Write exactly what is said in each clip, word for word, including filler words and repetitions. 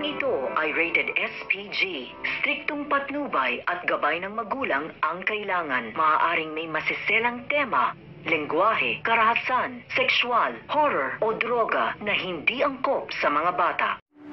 Programang ito ay rated S P G. Striktong patnubay at gabay ng magulang ang kailangan. Maaaring may masiselang tema, lengguwahe, karahasan, sexual, horror o droga na hindi angkop sa mga bata.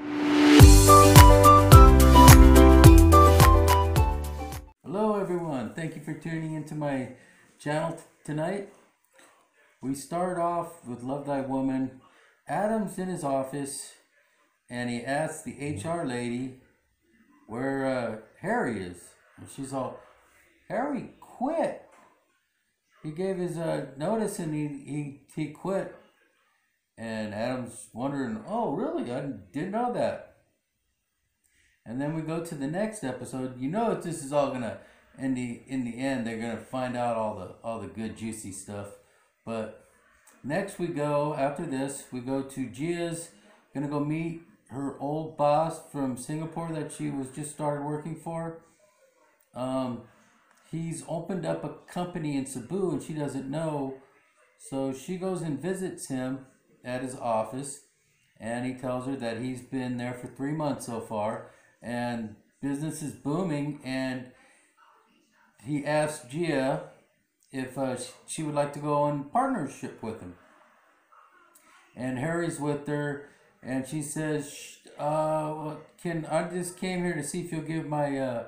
Hello everyone, thank you for tuning into my channel tonight. We start off with Love Thy Woman. Adam's in his office and he asks the H R lady where uh, Harry is. And she's all, Harry quit. He gave his uh, notice and he, he, he quit. And Adam's wondering, oh really? I didn't know that. And then we go to the next episode. You know this is all gonna, in the in the end, they're gonna find out all the all the good juicy stuff. But next we go, after this, we go to Gia's gonna go meet her old boss from Singapore that she was just started working for. Um, he's opened up a company in Cebu and she doesn't know. So she goes and visits him at his office and he tells her that he's been there for three months so far and business is booming, and he asked Gia if uh, she would like to go in partnership with him. And Harry's with her, and she says, uh, well, "Can I just came here to see if you'll give my uh,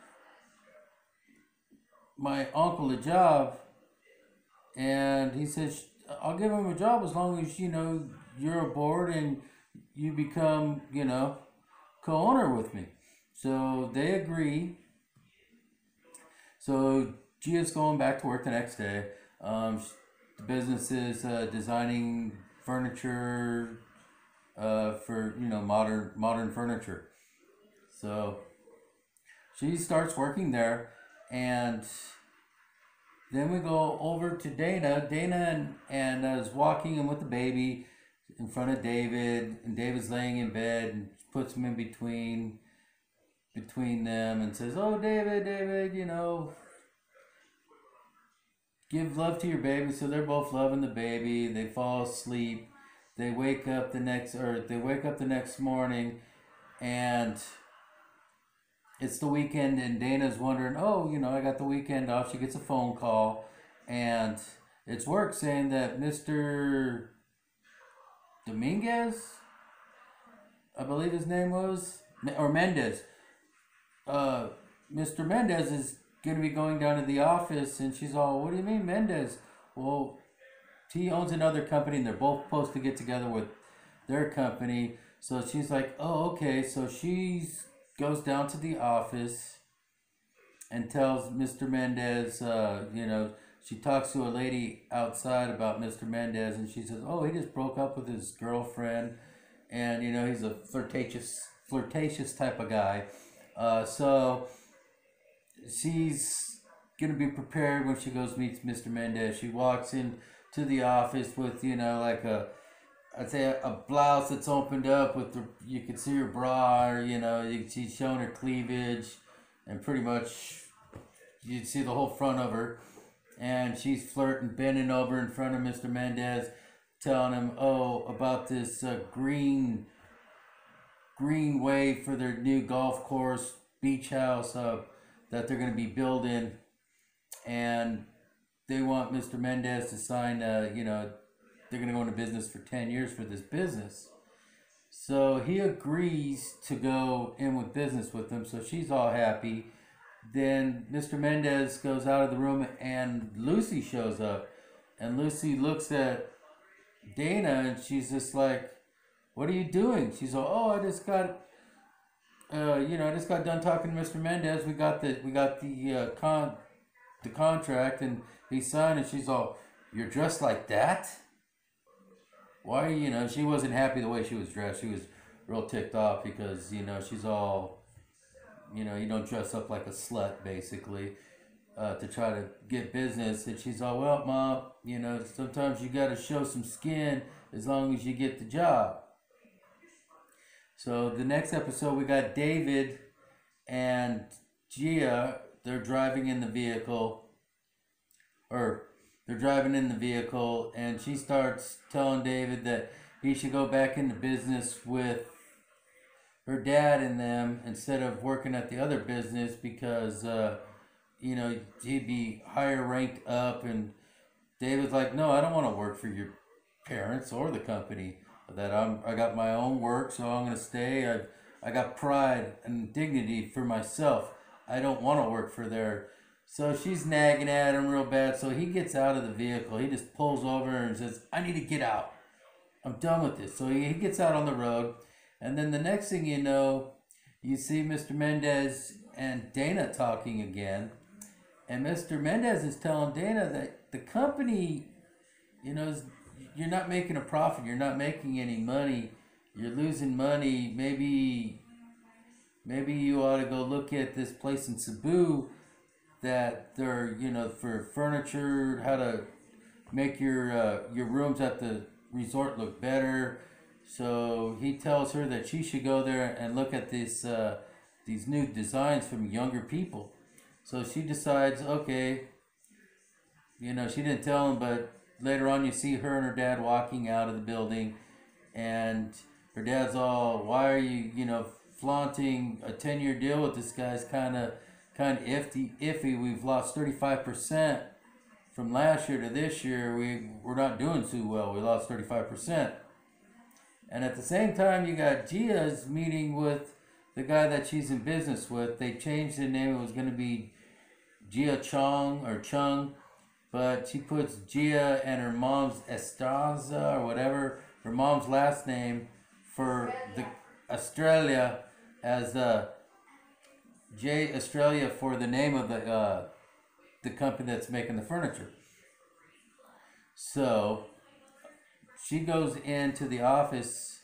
my uncle a job?" And he says, "I'll give him a job as long as you know you're aboard and you become, you know, co-owner with me." So they agree. So Gia's going back to work the next day. Um, the business is uh, designing furniture uh, for, you know, modern modern furniture. So she starts working there, and then we go over to Dana. Dana and, and uh, is walking in with the baby in front of David, and David's laying in bed and puts him in between between them and says, "Oh, David, David, you know, give love to your baby." So they're both loving the baby. They fall asleep. They wake up the next, or they wake up the next morning, and it's the weekend. And Dana's wondering, "Oh, you know, I got the weekend off." She gets a phone call, and it's work saying that Mister Dominguez, I believe his name was, or Mendez. Uh, Mister Mendez is going to be going down to the office, and she's all, "What do you mean, Mendez?" Well, he owns another company, and they're both supposed to get together with their company. So she's like, "Oh, okay." So she goes down to the office and tells Mister Mendez, uh, you know, she talks to a lady outside about Mister Mendez, and she says, "Oh, he just broke up with his girlfriend, and you know, he's a flirtatious, flirtatious type of guy." Uh, so she's gonna be prepared when she goes meets Mister Mendez. She walks in to the office with, you know, like a, I'd say a, a blouse that's opened up with the, you can see her bra, or, you know, you, she's showing her cleavage, and pretty much you'd see the whole front of her. And she's flirting, bending over in front of Mister Mendez, telling him, oh, about this uh, green green way for their new golf course, beach house uh, that they're going to be building. And they want Mister Mendez to sign, uh, you know, they're going to go into business for ten years for this business. So he agrees to go in with business with them, so she's all happy. Then Mister Mendez goes out of the room and Lucy shows up. And Lucy looks at Dana and she's just like, "What are you doing?" She's like, "Oh, I just got, uh, you know, I just got done talking to Mister Mendez. We got the, we got the uh, con, the contract, and he signed." And she's all, "You're dressed like that? Why?" You know, she wasn't happy the way she was dressed. She was real ticked off because, you know, she's all, you know, you don't dress up like a slut, basically, uh, to try to get business. And she's all, "Well, Mom, you know, sometimes you got to show some skin as long as you get the job." So the next episode, we got David and Gia. They're driving in the vehicle, or they're driving in the vehicle, and she starts telling David that he should go back into business with her dad and them instead of working at the other business because uh, you know he'd be higher ranked up. And David's like, no, I don't want to work for your parents or the company. That I'm I got my own work, so I'm gonna stay. I I got pride and dignity for myself. I don't want to work for their. So she's nagging at him real bad. So he gets out of the vehicle. He just pulls over and says, I need to get out. I'm done with this. So he, he gets out on the road. And then the next thing you know, you see Mister Mendez and Dana talking again. And Mister Mendez is telling Dana that the company, you know, is, you're not making a profit. You're not making any money. You're losing money. Maybe, maybe you ought to go look at this place in Cebu that they're, you know, for furniture, how to make your uh, your rooms at the resort look better. So he tells her that she should go there and look at this uh, these new designs from younger people. So she decides, okay, you know, she didn't tell him, but later on you see her and her dad walking out of the building, and her dad's all, why are you, you know, flaunting a ten-year deal with this guy's kind of kind of iffy, iffy. We've lost thirty-five percent from last year to this year. We, we're not doing too well. We lost thirty-five percent. And at the same time, you got Gia's meeting with the guy that she's in business with. They changed the name. It was going to be Gia Chong or Chung, but she puts Gia and her mom's Estraza or whatever, her mom's last name for the Australia as uh, J Australia for the name of the uh, the company that's making the furniture. So she goes into the office.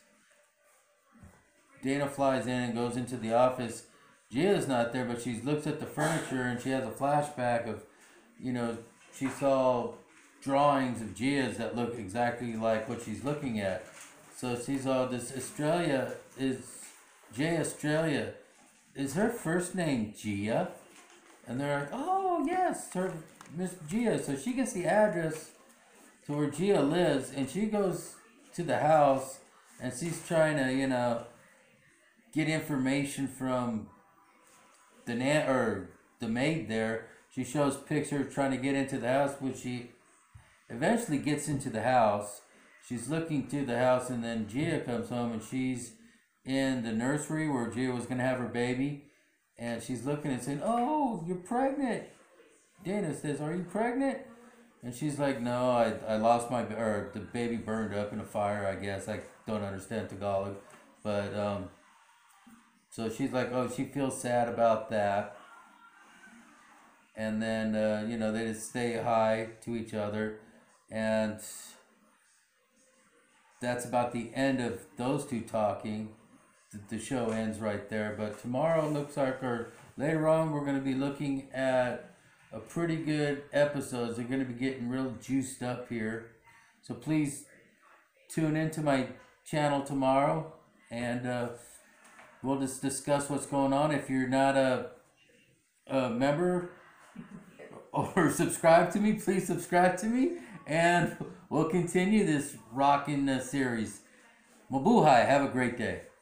Dana flies in and goes into the office. Gia's not there, but she looks at the furniture and she has a flashback of, you know, she saw drawings of Gia's that look exactly like what she's looking at. So she's all, this Australia is, J Australia, is her first name Gia? And they're like, oh yes, her Miss Gia. So she gets the address to where Gia lives, and she goes to the house, and she's trying to, you know, get information from the nan or the maid there. She shows pictures trying to get into the house, when she eventually gets into the house. She's looking through the house, and then Gia comes home, and she's in the nursery where Gia was going to have her baby. And she's looking and saying, oh, you're pregnant. Dana says, are you pregnant? And she's like, no, I, I lost my, or the baby burned up in a fire, I guess. I don't understand Tagalog. But, um, so she's like, oh, she feels sad about that. And then, uh, you know, they just stay hi to each other. And that's about the end of those two talking. The, the show ends right there. But tomorrow looks like, or later on, we're going to be looking at a pretty good episodes. They're going to be getting real juiced up here. So please tune into my channel tomorrow, and uh, we'll just discuss what's going on. If you're not a, a member or subscribe to me, please subscribe to me, and we'll continue this rocking uh, series. Mabuhay. Have a great day.